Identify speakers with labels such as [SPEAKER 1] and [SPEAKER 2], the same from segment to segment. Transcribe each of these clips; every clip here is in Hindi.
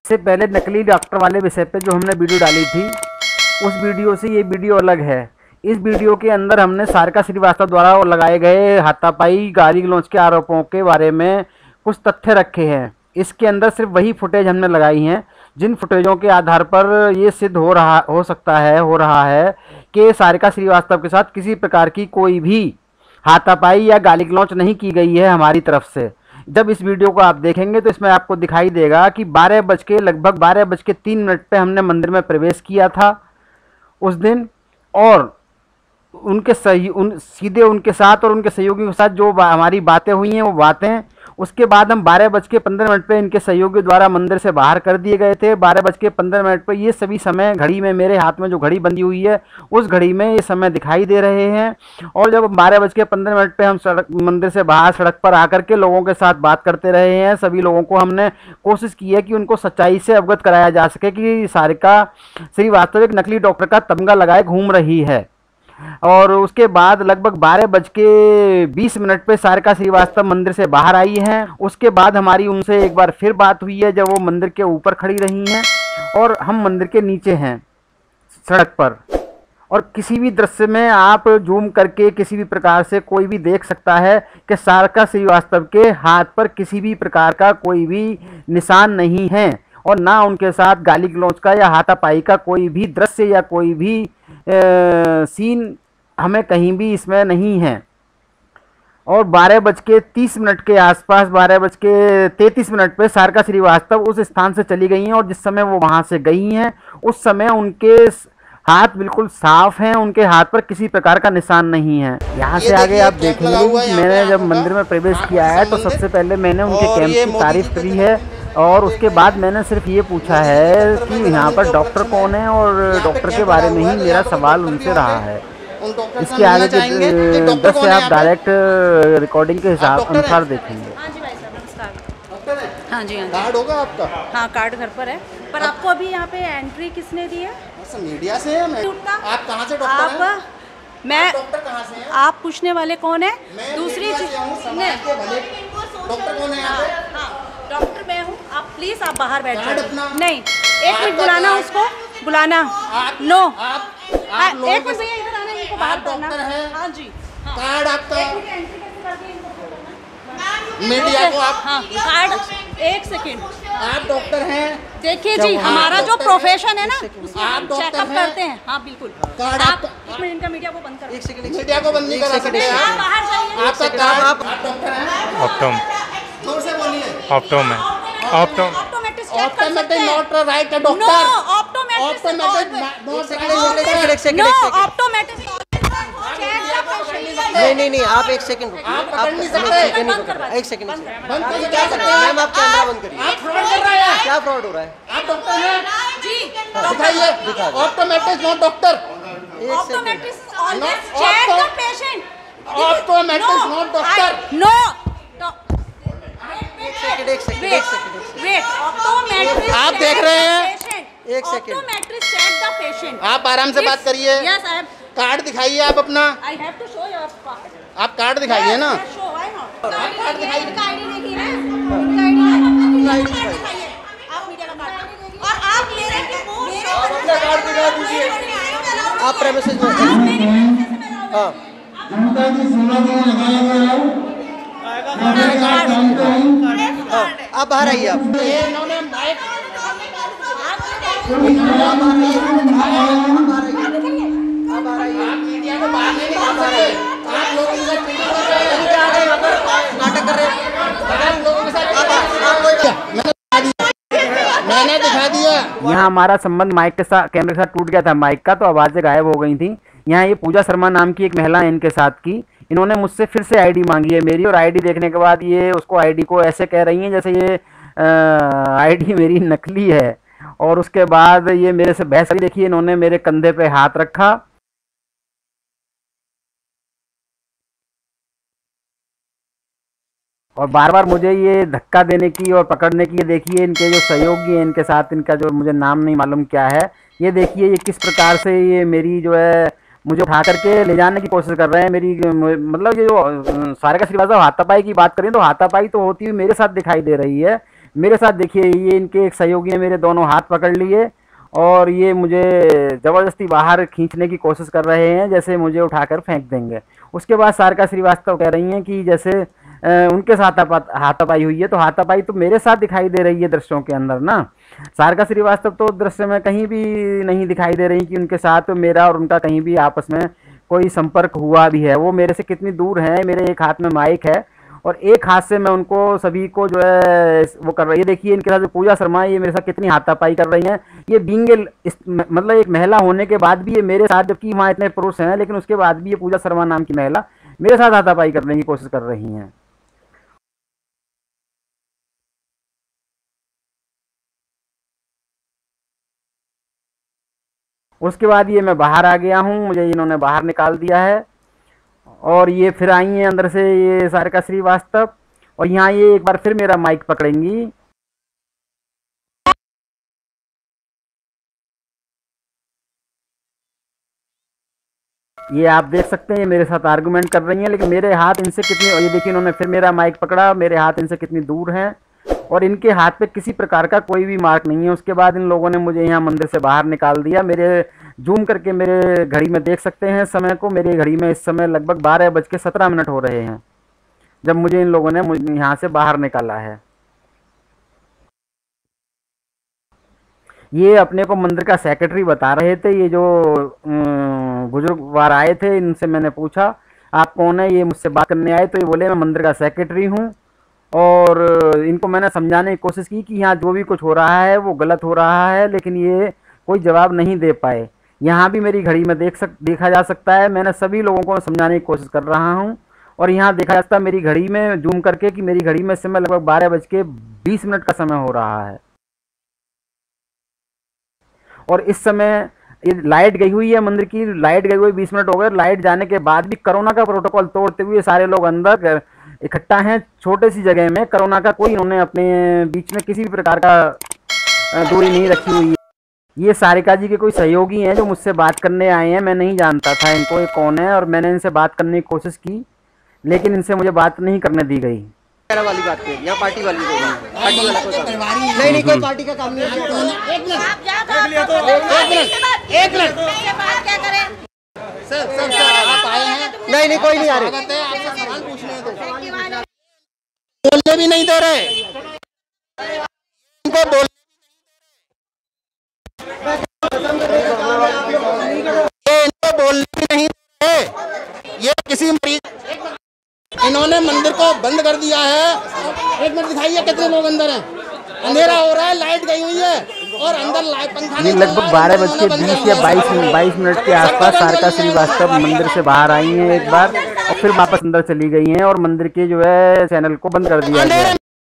[SPEAKER 1] इससे पहले नकली डॉक्टर वाले विषय पे जो हमने वीडियो डाली थी, उस वीडियो से ये वीडियो अलग है। इस वीडियो के अंदर हमने सारिका श्रीवास्तव द्वारा लगाए गए हाथापाई गाली गलौज के आरोपों के बारे में कुछ तथ्य रखे हैं। इसके अंदर सिर्फ वही फुटेज हमने लगाई हैं जिन फुटेजों के आधार पर ये सिद्ध हो रहा है कि सारिका श्रीवास्तव के साथ किसी प्रकार की कोई भी हाथापाई या गाली गलौज नहीं की गई है हमारी तरफ से। जब इस वीडियो को आप देखेंगे तो इसमें आपको दिखाई देगा कि लगभग 12:03 पे हमने मंदिर में प्रवेश किया था उस दिन, और सीधे उनके साथ और उनके सहयोगियों के साथ जो हमारी बातें हुई हैं वो बातें, उसके बाद हम 12:15 पे इनके सहयोगियों द्वारा मंदिर से बाहर कर दिए गए थे। 12:15 पे ये सभी समय घड़ी में, मेरे हाथ में जो घड़ी बंधी हुई है उस घड़ी में ये समय दिखाई दे रहे हैं। और जब 12:15 पे हम मंदिर से बाहर सड़क पर आकर के लोगों के साथ बात करते रहे हैं, सभी लोगों को हमने कोशिश की है कि उनको सच्चाई से अवगत कराया जा सके कि सारिका श्रीवास्तव एक नकली डॉक्टर का तमगा लगाए घूम रही है। और उसके बाद लगभग 12:20 पे सारिका श्रीवास्तव मंदिर से बाहर आई हैं। उसके बाद हमारी उनसे एक बार फिर बात हुई है जब वो मंदिर के ऊपर खड़ी रही हैं और हम मंदिर के नीचे हैं सड़क पर। और किसी भी दृश्य में आप जूम करके किसी भी प्रकार से कोई भी देख सकता है कि सारिका श्रीवास्तव के हाथ पर किसी भी प्रकार का कोई भी निशान नहीं है और ना उनके साथ गाली गलौज का या हाथापाई का कोई भी दृश्य या कोई भी सीन हमें कहीं भी इसमें नहीं है। और 12:30 के आसपास, 12:33 पे सारिका श्रीवास्तव उस स्थान से चली गई हैं और जिस समय वो वहाँ से गई हैं उस समय उनके हाथ बिल्कुल साफ हैं, उनके हाथ पर किसी प्रकार का निशान नहीं है। यहाँ से आगे आप देखेंगे मैंने जब मंदिर में प्रवेश किया है तो सबसे पहले मैंने उनके कैंप की तारीफ करी है और उसके बाद मैंने सिर्फ ये पूछा है कि यहाँ पर डॉक्टर कौन है और डॉक्टर के बारे में ही मेरा सवाल उनसे रहा है। इसके आगे के दृश्य आप डायरेक्ट रिकॉर्डिंग के हिसाब अनुसार देखेंगे।
[SPEAKER 2] हाँ जी,
[SPEAKER 3] कार्ड होगा आपका?
[SPEAKER 2] हाँ, कार्ड घर पर है। पर आपको अभी यहाँ पे एंट्री किसने दी है?
[SPEAKER 3] मीडिया से है। आप कहाँ से डॉक्टर हैं?
[SPEAKER 2] मैं
[SPEAKER 3] डॉक्टर कहाँ से हैं?
[SPEAKER 2] आप पूछने वाले कौन है? दूसरी चीज
[SPEAKER 3] डॉक्टर कौन है यहाँ पे?
[SPEAKER 2] हाँ, डॉक्टर मैं हूँ। आप प्लीज आप बाहर बैठ
[SPEAKER 3] कार्ड
[SPEAKER 2] जाओ।
[SPEAKER 3] अपना?
[SPEAKER 2] नहीं, एक मिनट बुलाना उसको, बुलाना। नो, एक मिनट भैया इधर आना, इनको बाहर करना। हाँ जी,
[SPEAKER 3] कार्ड आपका? मीडिया को आप?
[SPEAKER 2] हाँ, कार्ड। एक सेकेंड,
[SPEAKER 3] आप डॉक्टर हैं?
[SPEAKER 2] देखिए जी, हमारा जो प्रोफेशन है ना उसमें
[SPEAKER 3] आप
[SPEAKER 2] हम
[SPEAKER 3] डॉक्टर
[SPEAKER 2] चेकअप
[SPEAKER 3] हैं?
[SPEAKER 2] करते हैं। हाँ बिल्कुल।
[SPEAKER 3] कार्ड
[SPEAKER 2] आप
[SPEAKER 3] आपका?
[SPEAKER 2] एक मिनट, इनका मीडिया को बंद कर।
[SPEAKER 3] एक सेकंड, मीडिया को बंद नहीं करा सकते
[SPEAKER 2] आप बाहर जाइए।
[SPEAKER 3] आपका कार्ड? आप डॉक्टर हैं?
[SPEAKER 4] ऑप्टोम।
[SPEAKER 3] जोर से बोलिए।
[SPEAKER 4] ऑप्टोम है। ऑप्टोम।
[SPEAKER 2] ऑप्टोमेट्रिस्ट चेक कर सकते
[SPEAKER 3] ऑप्टोमेटिक
[SPEAKER 2] हैं।
[SPEAKER 3] Not right doctor.
[SPEAKER 2] No, optometrist
[SPEAKER 3] optometric not right.
[SPEAKER 2] No, optometrist
[SPEAKER 5] नहीं, आप एक सेकंड रुकिए।
[SPEAKER 3] आप पकड़ नहीं सकते।
[SPEAKER 5] एक सेकंड
[SPEAKER 3] बंद कर क्या सकते हैं?
[SPEAKER 5] मैम, आप कैमरा बंद करिए।
[SPEAKER 3] आप फ्रॉड कर रहे हैं।
[SPEAKER 5] क्या फ्रॉड हो रहा है?
[SPEAKER 3] आप डॉक्टर हैं?
[SPEAKER 2] जी,
[SPEAKER 3] दिखाइए। Optometrist not doctor.
[SPEAKER 2] Optometrist always check the patient.
[SPEAKER 3] Optometrist not doctor.
[SPEAKER 2] No,
[SPEAKER 5] एक सेकंड।
[SPEAKER 2] वेट, ऑप्टोमेट्रिस्ट
[SPEAKER 3] आप देख रहे हैं?
[SPEAKER 5] एक second.
[SPEAKER 2] Optometrist check the patient.
[SPEAKER 3] आप आराम से बात करिए।
[SPEAKER 2] यस, आई
[SPEAKER 3] कार्ड दिखाइए आप अपना।
[SPEAKER 2] Have to show your card.
[SPEAKER 3] आप कार्ड दिखाइए ना।
[SPEAKER 2] Show, why not?
[SPEAKER 3] कार्ड दिखाइए।
[SPEAKER 2] इनका आईडी देखिए ना, इनका आईडी दिखाइए। आप मीडिया का कार्ड और आप मेरे
[SPEAKER 3] अपना कार्ड दिखा दीजिए।
[SPEAKER 5] आप प्रेमिसेस में? हाँ, आप बाहर आइए। आप
[SPEAKER 3] इन्होंने माइक मीडिया को बाहर नहीं निकाल सकते। आप लोग उनको पीछे कर रहे हैं,
[SPEAKER 5] नाटक कर रहे हैं।
[SPEAKER 3] आप लोगों के साथ मैंने दिखा दिया।
[SPEAKER 1] यहाँ हमारा संबंध माइक के साथ, कैमरे के साथ टूट गया था माइक का, तो आवाज़ें गायब हो गई थी। यहाँ ये पूजा शर्मा नाम की एक महिला है इनके साथ की, इन्होंने मुझसे फिर से आईडी मांगी है मेरी, और आईडी देखने के बाद ये उसको आईडी को ऐसे कह रही हैं जैसे ये आईडी मेरी नकली है। और उसके बाद ये मेरे से बहस करी। देखिए, इन्होंने मेरे कंधे पे हाथ रखा और बार बार मुझे ये धक्का देने की और पकड़ने की। ये देखिए, इनके जो सहयोगी हैं इनके साथ, इनका जो मुझे नाम नहीं मालूम क्या है, ये देखिए ये किस प्रकार से ये मेरी जो है मुझे उठा करके ले जाने की कोशिश कर रहे हैं। मेरी मतलब ये जो सारिका श्रीवास्तव हाथापाई की बात करें तो हाथापाई तो होती हुई मेरे साथ दिखाई दे रही है, मेरे साथ देखिए, ये इनके एक सहयोगी ने मेरे दोनों हाथ पकड़ लिए और ये मुझे ज़बरदस्ती बाहर खींचने की कोशिश कर रहे हैं, जैसे मुझे उठाकर फेंक देंगे। उसके बाद सारिका श्रीवास्तव कह रही हैं कि जैसे उनके साथ हाथापाई हुई है, तो हाथापाई तो मेरे साथ दिखाई दे रही है दृश्यों के अंदर ना। सारिका श्रीवास्तव तो दृश्य में कहीं भी नहीं दिखाई दे रही कि उनके साथ मेरा और उनका कहीं भी आपस में कोई संपर्क हुआ भी है। वो मेरे से कितनी दूर है, मेरे एक हाथ में माइक है और एक हाथ से मैं उनको सभी को जो है वो कर रही है। देखिए इनके साथ जो पूजा शर्मा है, ये मेरे साथ कितनी हाथापाई कर रही हैं। ये बींगे मतलब एक महिला होने के बाद भी ये मेरे साथ, जबकि वहाँ इतने पुरुष हैं, लेकिन उसके बाद भी ये पूजा शर्मा नाम की महिला मेरे साथ हाथापाई करने की कोशिश कर रही हैं। उसके बाद ये मैं बाहर आ गया हूँ, मुझे इन्होंने बाहर निकाल दिया है और ये फिर आई हैं अंदर से ये सारिका श्रीवास्तव, और यहाँ ये एक बार फिर मेरा माइक पकड़ेंगी। ये आप देख सकते हैं, ये मेरे साथ आर्गुमेंट कर रही हैं, लेकिन मेरे हाथ इनसे कितनी, ये देखिए इन्होंने फिर मेरा माइक पकड़ा, मेरे हाथ इनसे कितनी दूर हैं और इनके हाथ पे किसी प्रकार का कोई भी मार्क नहीं है। उसके बाद इन लोगों ने मुझे यहाँ मंदिर से बाहर निकाल दिया। मेरे जूम करके मेरे घड़ी में देख सकते हैं समय को, मेरी घड़ी में इस समय लगभग 12:17 हो रहे हैं जब मुझे इन लोगों ने यहाँ से बाहर निकाला है। ये अपने को मंदिर का सेक्रेटरी बता रहे थे। ये जो बुजुर्गवार आए थे, इनसे मैंने पूछा आप कौन है, ये मुझसे बात करने आए, तो ये बोले मैं मंदिर का सेक्रेटरी हूँ। और इनको मैंने समझाने की कोशिश की कि यहाँ जो भी कुछ हो रहा है वो गलत हो रहा है, लेकिन ये कोई जवाब नहीं दे पाए। यहाँ भी मेरी घड़ी में देखा जा सकता है, मैंने सभी लोगों को समझाने की कोशिश कर रहा हूँ और यहाँ देखा जा सकता है मेरी घड़ी में जूम करके कि मेरी घड़ी में इस समय लगभग 12:20 का समय हो रहा है। और इस समय ये लाइट गई हुई है, मंदिर की लाइट गई हुई 20 मिनट हो गए। लाइट जाने के बाद भी कोरोना का प्रोटोकॉल तोड़ते हुए सारे लोग अंदर इकट्ठा हैं, छोटे सी जगह में। कोरोना का कोई इन्होंने अपने बीच में किसी भी प्रकार का दूरी नहीं रखी हुई है। ये सारिका जी के कोई सहयोगी हैं जो मुझसे बात करने आए हैं, मैं नहीं जानता था इनको ये कौन है, और मैंने इनसे बात करने की कोशिश की लेकिन इनसे मुझे बात नहीं करने दी गई।
[SPEAKER 5] वाली बात है, यहाँ पार्टी वाली कोई नहीं, पार्टी वाला कोई काम नहीं, नहीं कोई पार्टी का काम नहीं है। एक मिनट सर आप आए हैं? नहीं कोई नहीं आ रहे, आपसे सवाल पूछने हैं तो बोलने भी नहीं दे रहे, इनको बोलने भी नहीं दे रहे। ये किसी मरीज, इन्होंने मंदिर को बंद कर दिया है। एक मिनट दिखाइए कितने लोग अंदर हैं, अंधेरा हो रहा है, लाइट गई हुई है और अंदर लाइट पंखा नहीं।
[SPEAKER 1] लगभग 12:20 या 22 के आसपास सारिका श्रीवास्तव मंदिर से बाहर आई हैं एक बार और फिर वापस अंदर चली गई हैं और मंदिर के जो है चैनल को बंद कर दिया गया।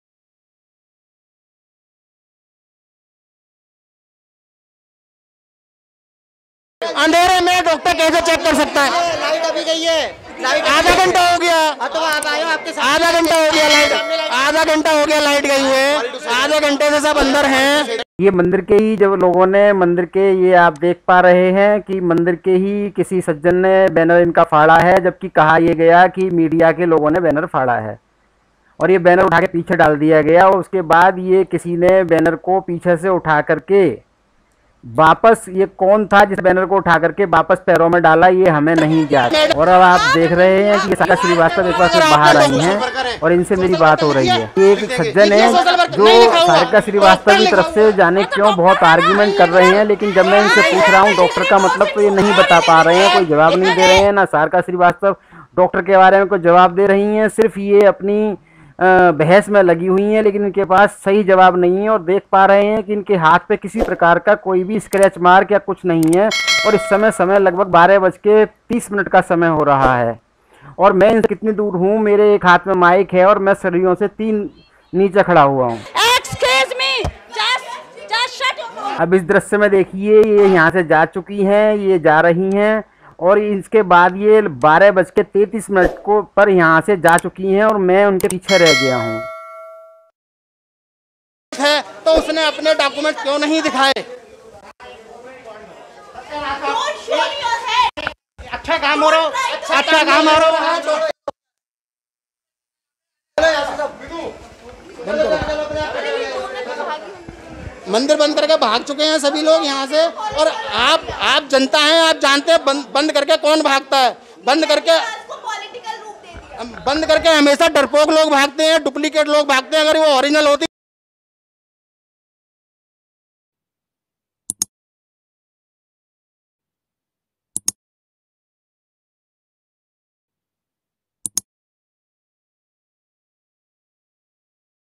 [SPEAKER 5] अंधेरे में डॉक्टर कैसे चेक कर सकता है? लाइट अभी गई है, लाइट आधा घंटा हो गया। तो आप आए हो, आपके साथ आधा घंटा हो गया, लाइट आधा घंटा हो गया, लाइट गई है, आधे घंटे से सब अंदर हैं।
[SPEAKER 1] ये मंदिर के ही जब लोगों ने मंदिर के, ये आप देख पा रहे हैं कि मंदिर के ही किसी सज्जन ने बैनर इनका फाड़ा है, जबकि कहा यह गया कि मीडिया के लोगों ने बैनर फाड़ा है और ये बैनर उठा के पीछे डाल दिया गया। और उसके बाद ये किसी ने बैनर को पीछे से उठा करके वापस, ये कौन था जिस बैनर को उठा करके वापस पैरों में डाला, ये हमें नहीं ज्ञात। और अब आप देख रहे हैं कि सारिका श्रीवास्तव एक बार फिर बाहर आई हैं और इनसे मेरी बात हो रही है। ये एक सज्जन है जो सारिका श्रीवास्तव की तरफ से जाने क्यों बहुत आर्ग्यूमेंट कर रहे हैं, लेकिन जब मैं इनसे पूछ रहा हूँ डॉक्टर का मतलब, तो ये नहीं बता पा रहे हैं, कोई जवाब नहीं दे रहे हैं। ना सारिका श्रीवास्तव डॉक्टर के बारे में कोई जवाब दे रही हैं, सिर्फ ये अपनी बहस में लगी हुई हैं, लेकिन इनके पास सही जवाब नहीं है। और देख पा रहे हैं कि इनके हाथ पे किसी प्रकार का कोई भी स्क्रैच मार्क या कुछ नहीं है। और इस समय लगभग 12:30 का समय हो रहा है और मैं इनसे कितनी दूर हूँ, मेरे एक हाथ में माइक है और मैं सीढ़ियों से 3 नीचे खड़ा हुआ हूँ। अब इस दृश्य में देखिए, ये यहाँ से जा चुकी हैं, ये जा रही हैं और इसके बाद ये 12:33 को पर यहाँ से जा चुकी हैं और मैं उनके पीछे रह गया हूँ।
[SPEAKER 5] है तो उसने अपने डॉक्यूमेंट क्यों नहीं दिखाए? अच्छा काम हो रहा, अच्छा काम हो रहा। मंदिर बंद करके भाग चुके हैं सभी लोग यहाँ से। और आप जनता हैं, आप जानते हैं बंद करके कौन भागता है। बंद करके हमेशा डरपोक लोग भागते हैं, डुप्लीकेट लोग भागते हैं। अगर वो ओरिजिनल होती